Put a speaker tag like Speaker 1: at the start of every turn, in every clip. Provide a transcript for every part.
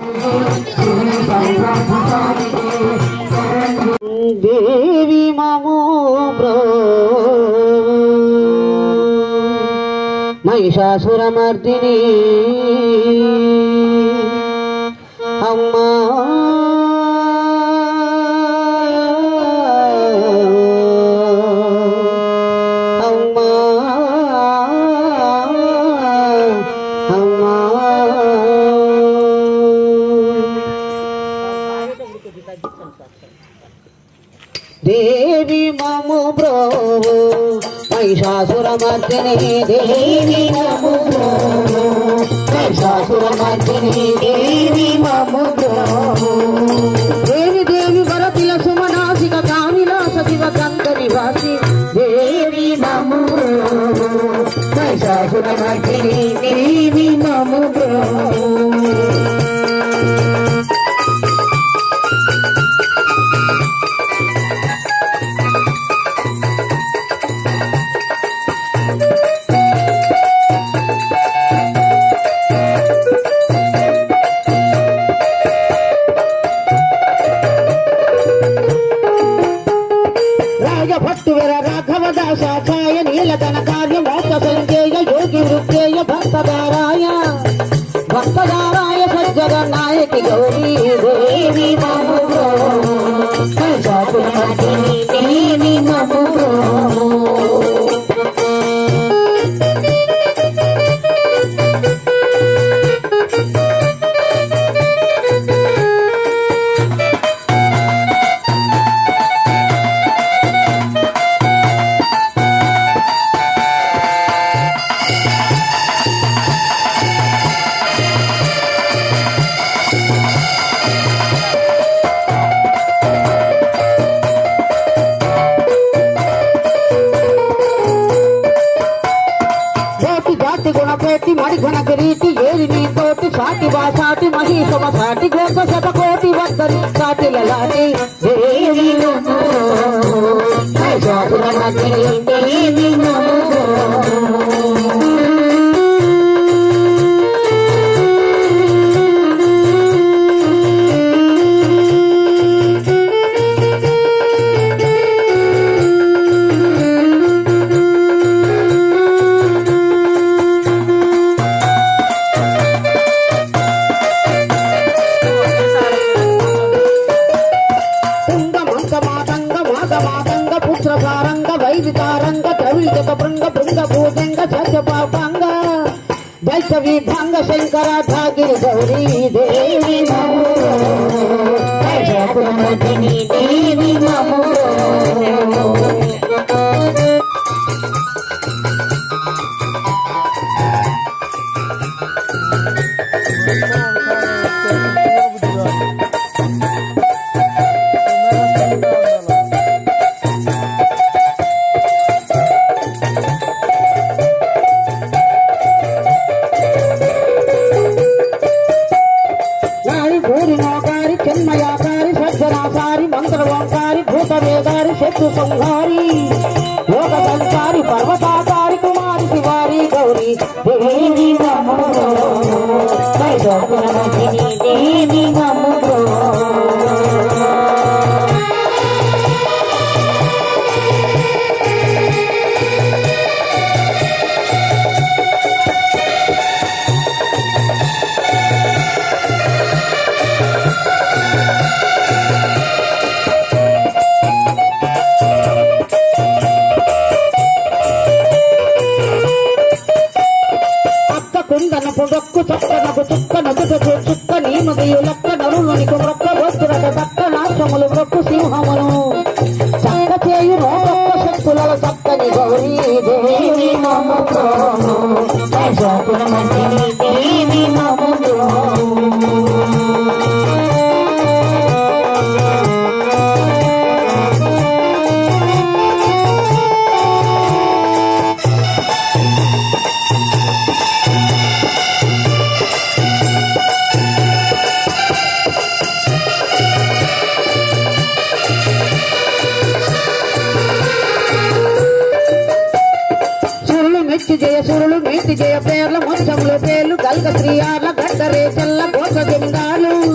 Speaker 1: देवी मामो ब्रो महिषासुरमर्दिनी अम्मा देवी ममो ब्रो महिषासुरमर्दिनी देवी ममो ब्रो महिषासुरमर्दिनी देवी ममो ब्रो देवी देवी वरतिल सुमनासिक कामिलास दिव गंधनिवासी देवी ममो ब्रो महिषासुरमर्दिनी देवी ममो ब्रो राघवदासाय नीलधन कार्य मोक्ष संजय योगी वृत्तेय भक्तदाराय सज्जन नायकी गौरी देवी ममो ब्रो महिषासुरमर्दिनी देवी ममो ब्रो गुणपेटी मणिघन किरीटी ఏరిని తోటి సాటి వాసాటి మహిషమ సాటి గోప శతకోటి వద్దరి సాటి లలాటి దేవి నమో महिषासुरमर्दिनी देवी नमो मातंग पुत्र सारंग वैदितारंग द्रविड़ भृंग भृंग भूजंग सत्य पापांग वैष्णवी भंग शंकर ठागिर गौरी देवी नमो महिषासुरमर्दिनी देवी नमो चिन्मयाकारी सज्जनाकारी मंत्र ओंकारी भूत वेदारी शत्रु संहारी लोक संसारी पर्वताकारी कुमारी शिवारी गौरी देवी नमो महिषासुरमर्दिनी देवी नमो కుందన పొగక్కు చక్కనకు చుక్కనకు చుక్క నీమగయు లక్క నరునికి మొక్క వస్తురట చక్క నాశములు మొక్కు సింహములు చక్క చేయు నోకొక్క శక్తుల చక్కని గౌరీ దేవి నమో महिषासुरमर्दिनी देवी नमो జయ సురులు నీతి జయ పేర్ల మొత్తంలో పేర్లు గల్గ శ్రీయార్ల గడ్డరే చెల్ల గోస జమిదాలు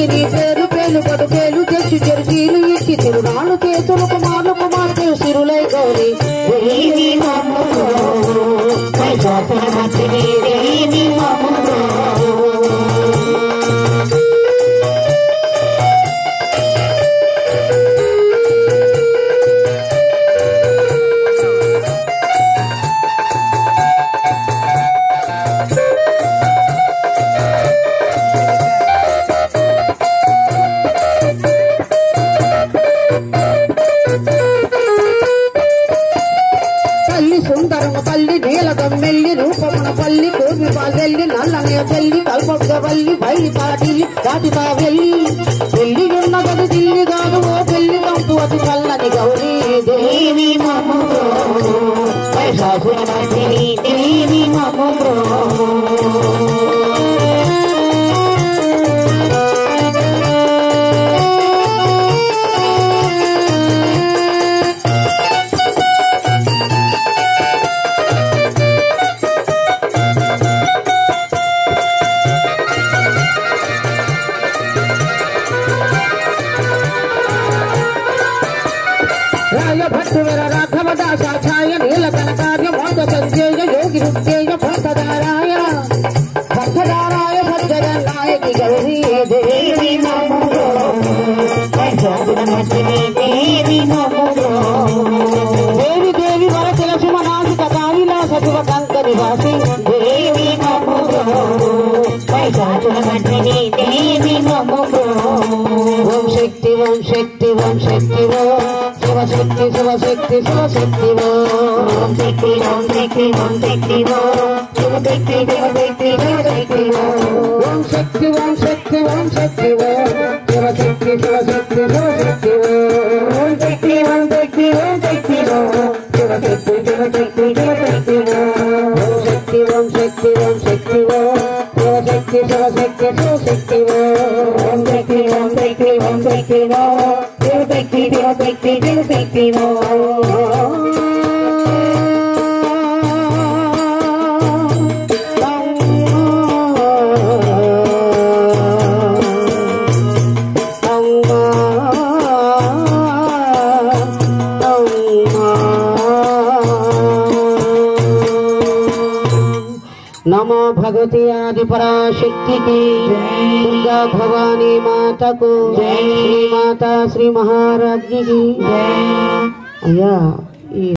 Speaker 1: నీ పేరు పేలు పడుకేలు తెచ్చి చెరుకీలు ఇచ్చి తిరునాళ్ళు చేతులు కుమారు కుమార్తె సిరులై గౌరీ దేవి మమ్ములో మహిషాసురమర్దిని దేవి మమ్ములో సుందరము తల్లి నీలగమ్మెల్లి రూపమున పల్లి కోమి పాల్వెల్లి నల్లనయ చెల్లి కల్పవల్లి బయలు తాటిల్లి దాటితా వెళ్ళి పెళ్లి ఉన్నదది దిల్లి కాదు ఓ పెళ్లి కంపు అతి చల్లని గౌరీ దేవి మమ్ములో మహిషాసురమర్దిని దేవి మమ్ములో రాయ భట్టువర రాఘవ దాస ఛాయ నీల కనకార్య మోద సంజయ యోగి రుద్యేయ భక్తదారాయ భక్తదారాయ సజ్జన నాయకి గౌరీ దేవి మమ్ములో మహిషాసురమర్దిని దేవి మమ్ములో దేవి దేవి వర తులసిమ నాసిక కాళిలాస శివ కంక నివాసి దేవి మమ్ములో మహిషాసురమర్దిని దేవి మమ్ములో ఓం శక్తి ఓం శక్తి ఓం శక్తి ఓం శివశక్తి శివశక్తి శివశక్తి ఓం శక్తి ఓం శక్తి ఓం శక్తి శివశక్తి శివశక్తి శివశక్తి ఓం శక్తి ఓం శక్తి ఓం శక్తి శివశక్తి శివశక్తి శివశక్తి ఓం శక్తి ఓం శక్తి ఓం శక్తి శివశక్తి శివశక్తి శివశక్తి ఓం శక్తి ఓం శక్తి ఓం శక్తి శివశక్తి శివశక్తి శివశక్తి ఓం శక్తి ఓం శక్తి ఓం శక్తి శివశక్తి శివశక్తి శివశక్తి नमो भगवती आदि पराशक्ति की दुर्गा भवानी माता को श्री माता श्री महाराज की अय्या